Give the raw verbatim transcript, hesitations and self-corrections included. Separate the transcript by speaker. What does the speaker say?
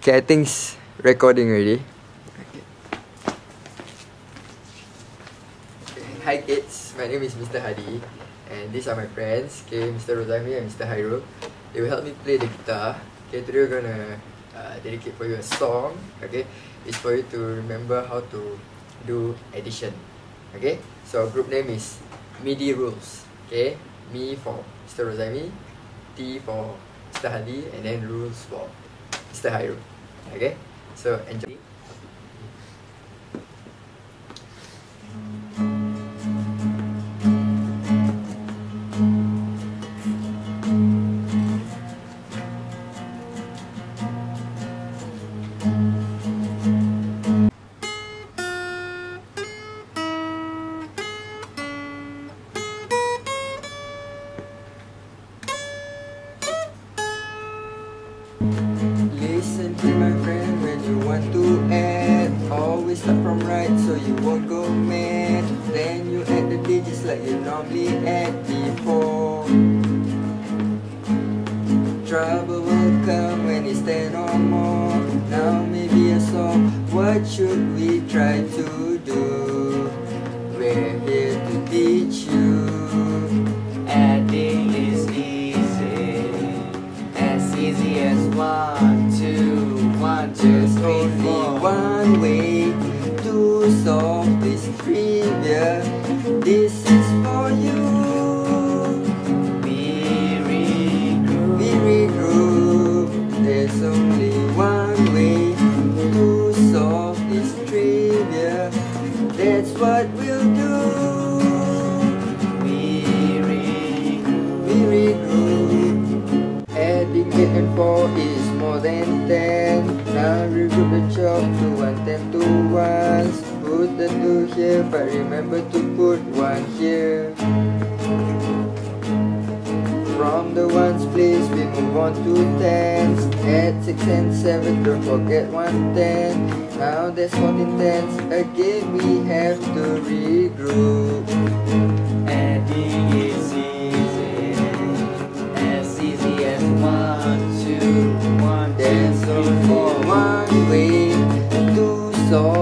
Speaker 1: Okay, I think it's recording already. Okay. Hi kids, my name is Mister Hadi, and these are my friends, okay, Mister Rozami and Mister Hairul. They will help me play the guitar. Okay, today we're gonna uh, dedicate for you a song. Okay, it's for you to remember how to do addition. Okay, so our group name is MIDI Rules. Okay, me for Mister Rozami, T for Mister Hadi, and then rules for Mister Hairul. Okay, so enjoy. Listen to my friend when you want to add. Always start from right so you won't go mad. Then you add the digits like you normally add before. Trouble will come when it's ten or more. Now maybe a song. What should we try to do? We're here to teach you.
Speaker 2: Adding is easy, as easy as one, two, one, two,
Speaker 1: There's
Speaker 2: three,
Speaker 1: only
Speaker 2: four.
Speaker 1: one way to solve this trivia. This is for you.
Speaker 2: We regroup.
Speaker 1: We regroup. There's only one way to solve this trivia. That's what we'll do.
Speaker 2: We regroup.
Speaker 1: We regroup. Adding eight and four is more than ten. Now regroup the chalk to one, ten to ones. Put the two here, but remember to put one here. From the ones place, we move on to tens. Add six and seven, don't forget one ten. Now there's fourteen tens. Again we have to regroup.
Speaker 2: Adding is easy, as easy as one, two, one, two,
Speaker 1: There's
Speaker 2: three,
Speaker 1: only
Speaker 2: four.
Speaker 1: one way to solve